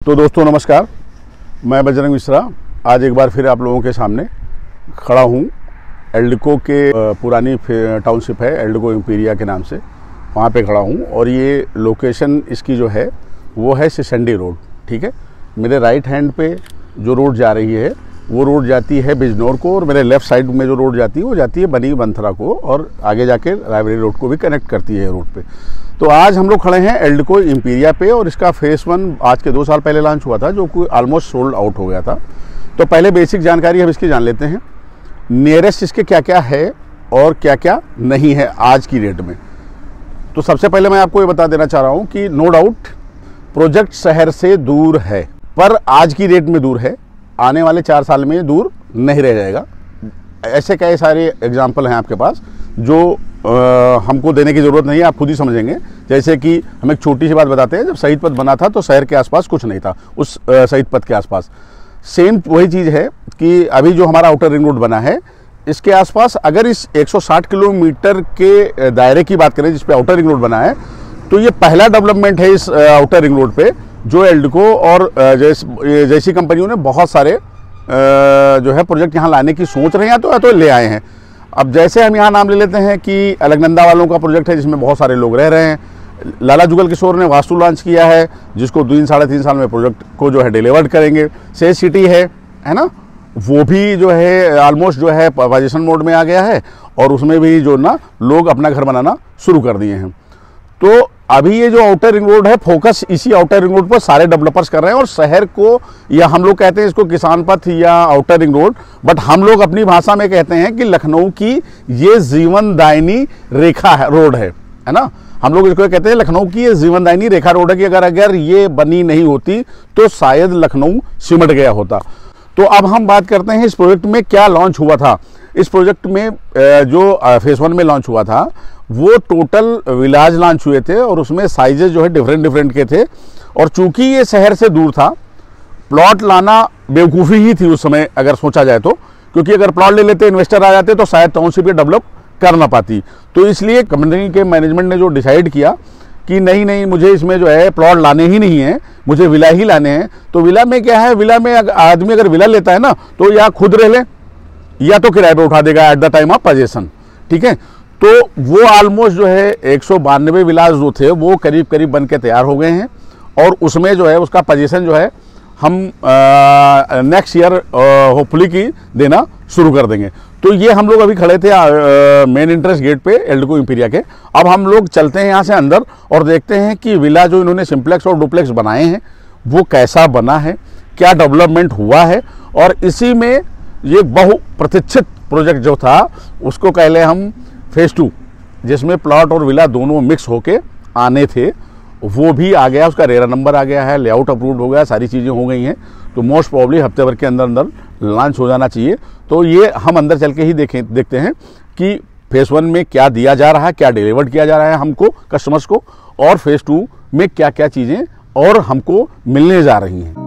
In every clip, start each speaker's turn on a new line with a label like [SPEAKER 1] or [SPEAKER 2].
[SPEAKER 1] तो दोस्तों नमस्कार, मैं बजरंग मिश्रा आज एक बार फिर आप लोगों के सामने खड़ा हूँ। एल्डिको के पुरानी टाउनशिप है एल्डिको इम्पीरिया के नाम से, वहाँ पे खड़ा हूँ और ये लोकेशन इसकी जो है वो है सिसंडी रोड। ठीक है, मेरे राइट हैंड पे जो रोड जा रही है वो रोड जाती है बिजनौर को और मेरे लेफ़्ट साइड में जो रोड जाती है वो जाती है बनी बंथरा को और आगे जाके रायबरेली रोड को भी कनेक्ट करती है रोड पे। तो आज हम लोग खड़े हैं एल्डिको इम्पीरिया पे और इसका फेस 1 आज के 2 साल पहले लॉन्च हुआ था, जो कि ऑलमोस्ट सोल्ड आउट हो गया था। तो पहले बेसिक जानकारी हम इसकी जान लेते हैं, नियरेस्ट इसके क्या क्या है और क्या क्या नहीं है आज की डेट में। तो सबसे पहले मैं आपको ये बता देना चाह रहा हूँ कि नो डाउट प्रोजेक्ट शहर से दूर है, पर आज की डेट में दूर है, आने वाले 4 साल में दूर नहीं रह जाएगा। ऐसे कई सारे एग्जाम्पल हैं आपके पास जो हमको देने की ज़रूरत नहीं है, आप खुद ही समझेंगे। जैसे कि हम एक छोटी सी बात बताते हैं, जब शहीद पथ बना था तो शहर के आसपास कुछ नहीं था, उस शहीद पथ के आसपास। सेम वही चीज़ है कि अभी जो हमारा आउटर रिंग रोड बना है इसके आसपास अगर इस 160 किलोमीटर के दायरे की बात करें जिस पे आउटर रिंग रोड बना है, तो ये पहला डेवलपमेंट है इस आउटर रिंग रोड पे जो एल्डिको और जैसी कंपनियों ने बहुत सारे जो है प्रोजेक्ट यहाँ लाने की सोच रहे हैं या तो ले आए हैं। अब जैसे हम यहाँ नाम ले लेते हैं कि अलकनंदा वालों का प्रोजेक्ट है जिसमें बहुत सारे लोग रह रहे हैं। लाला जुगल किशोर ने वास्तु लॉन्च किया है जिसको 3-3.5 साल में प्रोजेक्ट को जो है डिलीवर्ड करेंगे। से सिटी है ना, वो भी जो है ऑलमोस्ट जो है पोजीशन मोड में आ गया है और उसमें भी जो ना लोग अपना घर बनाना शुरू कर दिए हैं। तो अभी ये जो आउटर रिंग रोड है, फोकस इसी आउटर रिंग रोड पर सारे डेवलपर्स कर रहे हैं और शहर को, या हम लोग कहते हैं इसको किसान पथ या आउटर रिंग रोड, बट हम लोग अपनी भाषा में कहते हैं कि लखनऊ की ये जीवनदायिनी रेखा है, रोड है ना। हम लोग इसको कहते हैं लखनऊ की ये जीवनदायिनी रेखा रोड है कि अगर ये बनी नहीं होती तो शायद लखनऊ सिमट गया होता। तो अब हम बात करते हैं इस प्रोजेक्ट में क्या लॉन्च हुआ था। इस प्रोजेक्ट में जो फेस 1 में लॉन्च हुआ था वो टोटल विलाज लॉन्च हुए थे और उसमें साइजेस जो है डिफरेंट के थे। और चूंकि ये शहर से दूर था, प्लॉट लाना बेवकूफ़ी ही थी उस समय अगर सोचा जाए तो, क्योंकि अगर प्लॉट ले लेते इन्वेस्टर आ जाते तो शायद टाउनशिप ये डेवलप कर ना पाती। तो इसलिए कंपनी के मैनेजमेंट ने जो डिसाइड किया कि नहीं मुझे इसमें जो है प्लॉट लाने ही नहीं है, मुझे विला ही लाने हैं। तो विला में क्या है, विला में आदमी अगर विला लेता है ना तो या खुद रह ले या तो किराए पे उठा देगा at the time of position. ठीक है, तो वो ऑलमोस्ट जो है 192 विलास जो थे वो करीब बन के तैयार हो गए हैं और उसमें जो है उसका पोजीशन जो है हम नेक्स्ट ईयर होपफुली की देना शुरू कर देंगे। तो ये हम लोग अभी खड़े थे मेन एंट्रेंस गेट पे एल्डिको इम्पीरिया के। अब हम लोग चलते हैं यहाँ से अंदर और देखते हैं कि विला जो इन्होंने सिंप्लेक्स और डुप्लेक्स बनाए हैं वो कैसा बना है, क्या डेवलपमेंट हुआ है। और इसी में ये बहुप्रतीक्षित प्रोजेक्ट जो था उसको कह लें हम फेज 2, जिसमें प्लॉट और विला दोनों मिक्स होके आने थे, वो भी आ गया, उसका रेरा नंबर आ गया है, लेआउट अप्रूव्ड हो गया, सारी चीज़ें हो गई हैं। तो मोस्ट प्रॉब्ली हफ्ते भर के अंदर लॉन्च हो जाना चाहिए। तो ये हम अंदर चल के ही देखते हैं कि फेज 1 में क्या दिया जा रहा है, क्या डिलीवर्ड किया जा रहा है हमको कस्टमर्स को, और फेज 2 में क्या क्या चीज़ें और हमको मिलने जा रही हैं।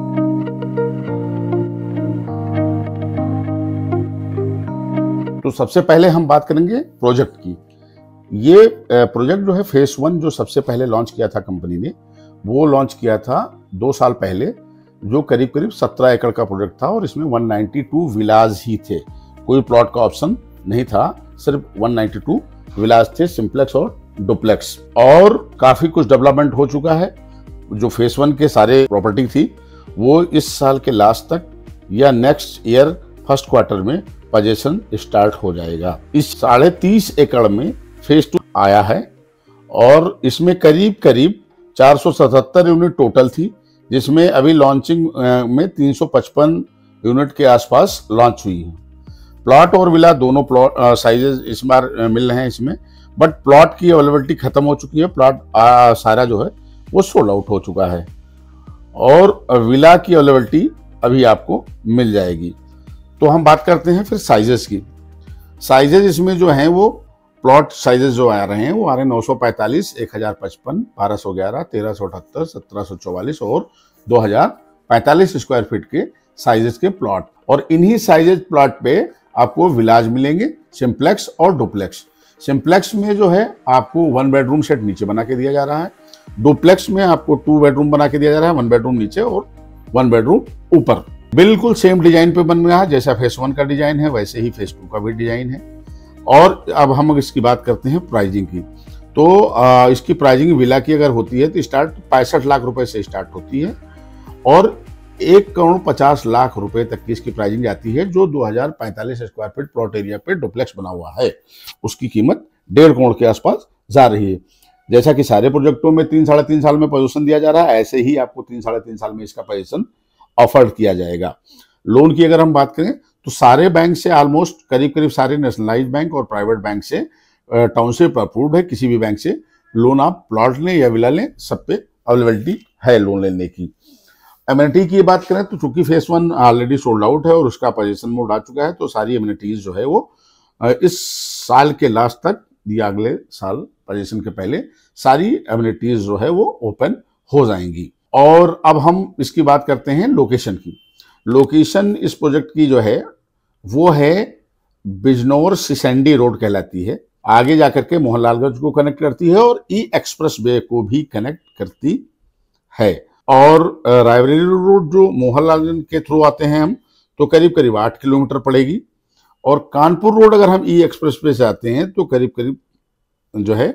[SPEAKER 1] तो सबसे पहले हम बात करेंगे प्रोजेक्ट की। ये प्रोजेक्ट जो है फेस 1 जो सबसे पहले लॉन्च किया था कंपनी ने, वो लॉन्च किया था 2 साल पहले, जो करीब 17 एकड़ का प्रोजेक्ट था और इसमें 192 विलाज ही थे, कोई प्लॉट का ऑप्शन नहीं था, सिर्फ 192 विलाज थे, सिंप्लेक्स और डुप्लेक्स। और काफ़ी कुछ डेवलपमेंट हो चुका है। जो फेस 1 के सारे प्रॉपर्टी थी वो इस साल के लास्ट तक या नेक्स्ट ईयर फर्स्ट क्वार्टर में पोजीशन स्टार्ट हो जाएगा। इस 30.5 एकड़ में फेज 2 आया है और इसमें करीब 477 यूनिट टोटल थी, जिसमें अभी लॉन्चिंग में 355 यूनिट के आसपास लॉन्च हुई है। प्लॉट और विला दोनों प्लॉट साइजेस इस बार मिल रहे हैं इसमें, बट प्लॉट की अवेलेबिलिटी खत्म हो चुकी है, प्लॉट सारा जो है वो सोल्ड आउट हो चुका है और विला की अवेलेबिलिटी अभी आपको मिल जाएगी। तो हम बात करते हैं फिर साइजेस की। साइजेस इसमें जो हैं वो प्लॉट साइजेस जो आ रहे हैं वो आ रहे हैं 945, 1055, 1211, 1378, 1744 और 2045 स्क्वायर फीट के साइजेस के प्लॉट। और इन्हीं साइजेस प्लॉट पे आपको विलाज मिलेंगे, सिंप्लेक्स और डुप्लेक्स। सिंप्लेक्स में जो है आपको 1 बेडरूम सेट नीचे बना के दिया जा रहा है, डुप्लेक्स में आपको 2 बेडरूम बना के दिया जा रहा है, 1 बेडरूम नीचे और 1 बेडरूम ऊपर। बिल्कुल सेम डिजाइन पे बन रहा है, जैसा फेस 1 का डिजाइन है वैसे ही फेस 2 का भी डिजाइन है। और अब हम इसकी बात करते हैं प्राइजिंग की। तो इसकी प्राइजिंग विला की अगर होती है तो स्टार्ट 65 लाख रुपए से स्टार्ट होती है और 1,50,00,000 रुपए तक की इसकी प्राइसिंग जाती है, जो 2045 स्क्वायर फीट प्लॉट एरिया पे डुप्लेक्स बना हुआ है। उसकी कीमत 1.5 करोड़ के आसपास जा रही है। जैसा कि सारे प्रोजेक्टों में 3-3.5 साल में पोजीशन दिया जा रहा है, ऐसे ही आपको 3-3.5 साल में इसका पोजीशन ऑफर किया जाएगा। लोन की अगर हम बात करें तो सारे बैंक से ऑलमोस्ट करीब सारे नेशनलाइज बैंक और प्राइवेट बैंक से टाउनशिप अप्रूव्ड है। किसी भी बैंक से लोन आप प्लॉट लें या विला लें, सब पे अवेलेबिलिटी है लोन लेने की। एमिनिटी की बात करें तो चूंकि फेस 1 ऑलरेडी सोल्ड आउट है और उसका पोजीशन मोड आ चुका है, तो सारी एमिनिटीज जो है वो इस साल के लास्ट तक या अगले साल पोजीशन के पहले सारी एमिनिटीज जो है वो ओपन हो जाएंगी। और अब हम इसकी बात करते हैं लोकेशन की। लोकेशन इस प्रोजेक्ट की जो है वो है बिजनौर सिसंडी रोड कहलाती है। आगे जाकर के मोहनलालगंज को कनेक्ट करती है और ई एक्सप्रेस वे को भी कनेक्ट करती है। और रायबरेली रोड जो मोहनलालगंज के थ्रू आते हैं हम, तो करीब 8 किलोमीटर पड़ेगी। और कानपुर रोड अगर हम ई एक्सप्रेस वे से आते हैं तो करीब जो है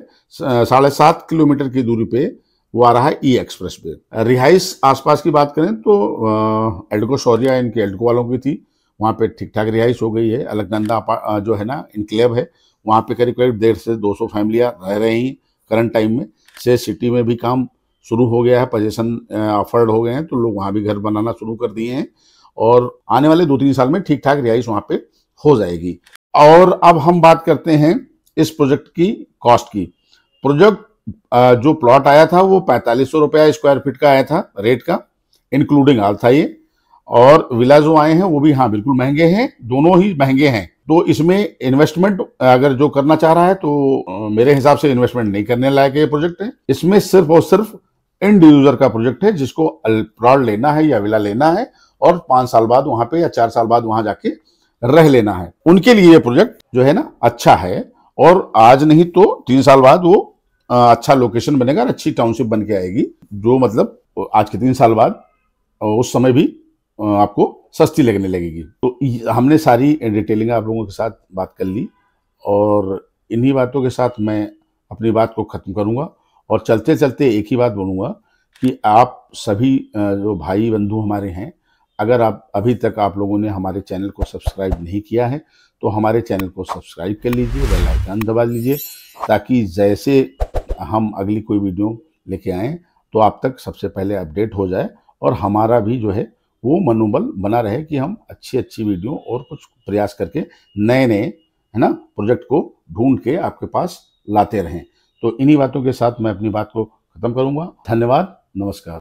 [SPEAKER 1] 7.5 किलोमीटर की दूरी पे वो आ रहा है ई एक्सप्रेस वे। रिहाइश आसपास की बात करें तो एल्डको शौर्या इनके एल्डको वालों की थी, वहाँ पे ठीक ठाक रिहाइश हो गई है। अलकनंदा जो है ना इनक्लेव है, वहाँ पे करीब 150 से 200 फैमिलियाँ रह रही हैं करंट टाइम में। से सिटी में भी काम शुरू हो गया है, पोजीशन ऑफर्ड हो गए हैं, तो लोग वहाँ भी घर बनाना शुरू कर दिए हैं और आने वाले 2-3 साल में ठीक ठाक रिहाइश वहाँ पे हो जाएगी। और अब हम बात करते हैं इस प्रोजेक्ट की कॉस्ट की। प्रोजेक्ट जो प्लॉट आया था वो 4500 रुपया स्क्वायर फीट का आया था रेट का, इंक्लूडिंग ऑल था ये। और विला जो आए हैं वो भी हाँ बिल्कुल महंगे हैं, दोनों ही महंगे हैं। तो इसमें इन्वेस्टमेंट अगर जो करना चाह रहा है तो मेरे हिसाब से इन्वेस्टमेंट नहीं करने लायक ये प्रोजेक्ट है। इसमें सिर्फ और सिर्फ एंड यूजर का प्रोजेक्ट है, जिसको प्लॉट लेना है या विला लेना है और 5 साल बाद वहां पे या 4 साल बाद वहां जाके रह लेना है, उनके लिए ये प्रोजेक्ट जो है ना अच्छा है। और आज नहीं तो 3 साल बाद वो अच्छा लोकेशन बनेगा और अच्छी टाउनशिप बन के आएगी, जो मतलब आज के 3 साल बाद उस समय भी आपको सस्ती लगने लगेगी। तो हमने सारी डिटेलिंग आप लोगों के साथ बात कर ली और इन्हीं बातों के साथ मैं अपनी बात को खत्म करूंगा। और चलते चलते एक ही बात बोलूँगा कि आप सभी जो भाई बंधु हमारे हैं, अगर आप अभी तक आप लोगों ने हमारे चैनल को सब्सक्राइब नहीं किया है तो हमारे चैनल को सब्सक्राइब कर लीजिए, बेल आइकन दबा लीजिए, ताकि जैसे हम अगली कोई वीडियो लेके आएँ तो आप तक सबसे पहले अपडेट हो जाए और हमारा भी जो है वो मनोबल बना रहे कि हम अच्छी वीडियो और कुछ प्रयास करके नए है ना प्रोजेक्ट को ढूंढ के आपके पास लाते रहें। तो इन्हीं बातों के साथ मैं अपनी बात को खत्म करूंगा। धन्यवाद, नमस्कार।